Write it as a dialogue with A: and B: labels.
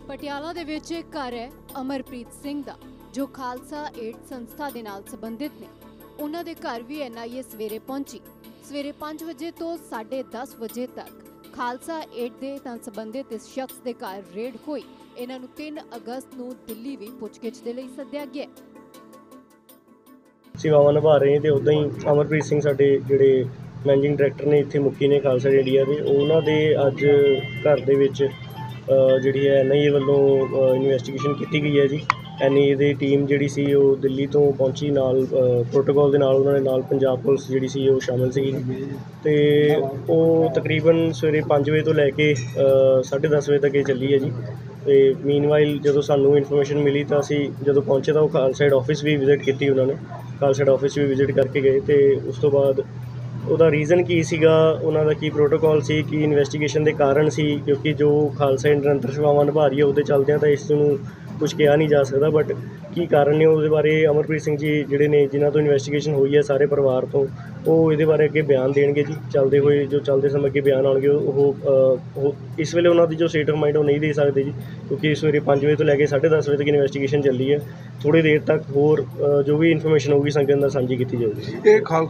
A: ਪਟਿਆਲਾ ਦੇ ਵਿੱਚ ਇੱਕ ਘਰ ਹੈ ਅਮਰਪ੍ਰੀਤ ਸਿੰਘ ਦਾ, ਜੋ ਖਾਲਸਾ ਏਡ ਸੰਸਥਾ ਦੇ ਨਾਲ ਸੰਬੰਧਿਤ ਨੇ। ਉਹਨਾਂ ਦੇ ਘਰ ਵੀ NIA ਸਵੇਰੇ ਪਹੁੰਚੀ। ਸਵੇਰੇ 5 ਵਜੇ ਤੋਂ 10:30 ਵਜੇ ਤੱਕ ਖਾਲਸਾ ਏਡ ਦੇ ਨਾਲ ਸੰਬੰਧਿਤ ਇਸ ਸ਼ਖਸ ਦੇ ਘਰ ਰੇਡ ਹੋਈ। ਇਹਨਾਂ ਨੂੰ 3 ਅਗਸਤ ਨੂੰ ਦਿੱਲੀ ਵੀ ਪੁੱਛਗਿੱਛ ਦੇ ਲਈ ਸੱਦਿਆ ਗਿਆ।
B: सेवावां निभा रहे हैं तो उदा ही अमरप्रीत सिंह साडे जिहड़े मैनेजिंग डायरैक्टर ने इत्थे मुक्की ने खालसा इंडिया दे, उन्हां दे अज घर दे विच जिहड़ी है NIA वल्लों इन्वेस्टिगेशन की गई है जी। NIA दी टीम जिहड़ी सी वो दिल्ली तो पहुंची, नाल प्रोटोकॉल दे नाल उन्हां दे नाल पंजाब पुलिस जिहड़ी सी वो शामिल सी ते वो तकरीबन सवेरे 5 बजे तो लैके 10:30 बजे तक ये चली है जी। तो मीनवाइल जो सानू इन्फॉर्मेशन मिली तो असी जो पहुंचे तो खालसा एड ऑफिस भी विजिट की उन्होंने, खालसा एड ऑफिस भी विजिट करके गए। तो उस तो बाद ਉਹਦਾ ਰੀਜ਼ਨ ਕੀ ਸੀਗਾ, ਉਹਨਾਂ ਦਾ ਕੀ ਪ੍ਰੋਟੋਕੋਲ ਸੀ, ਕੀ ਇਨਵੈਸਟੀਗੇਸ਼ਨ ਦੇ ਕਾਰਨ ਸੀ, ਕਿਉਂਕਿ ਜੋ ਖਾਲਸਾ ਨਿਰੰਤਰ ਸੇਵਾਵਾਂ ਨਿਭਾ ਰਹੀ ਹੈ ਉਹਦੇ ਚੱਲਦਿਆਂ ਤਾਂ ਇਸ ਨੂੰ ਕੁਝ ਕਿਹਾ ਨਹੀਂ ਜਾ ਸਕਦਾ, ਬਟ ਕੀ ਕਾਰਨ ਨੇ ਉਹਦੇ ਬਾਰੇ ਅਮਰਪ੍ਰੀਤ ਸਿੰਘ ਜੀ ਜਿਹੜੇ ਨੇ ਜਿਨ੍ਹਾਂ ਤੋਂ ਇਨਵੈਸਟੀਗੇਸ਼ਨ ਹੋਈ ਹੈ ਸਾਰੇ ਪਰਿਵਾਰ ਤੋਂ, ਉਹ ਇਹਦੇ ਬਾਰੇ ਅੱਗੇ ਬਿਆਨ ਦੇਣਗੇ ਜੀ। ਚੱਲਦੇ ਹੋਏ ਜੋ ਚੱਲਦੇ ਸਮੇਂ ਅੱਗੇ ਬਿਆਨ ਆਉਣਗੇ ਉਹ ਇਸ ਵੇਲੇ ਉਹਨਾਂ ਦੀ ਜੋ ਸਟੇਟ ਆਫ ਮਾਈਂਡ ਉਹ ਨਹੀਂ ਦੇ ਸਕਦੇ ਜੀ, ਕਿਉਂਕਿ ਸਵੇਰੇ 5 ਵਜੇ ਤੋਂ ਲੈ ਕੇ 10:30 ਵਜੇ ਤੱਕ ਇਨਵੈਸਟੀਗੇਸ਼ਨ ਚੱਲੀ ਹੈ। ਥੋੜ੍ਹੀ ਦੇਰ ਤੱਕ ਹੋਰ ਜੋ ਵੀ ਇਨਫੋਰਮੇਸ਼ਨ ਹੋਊਗੀ ਸੰਗਤ ਨਾਲ ਸਾਂਝੀ ਕੀਤੀ ਜਾਊਗੀ।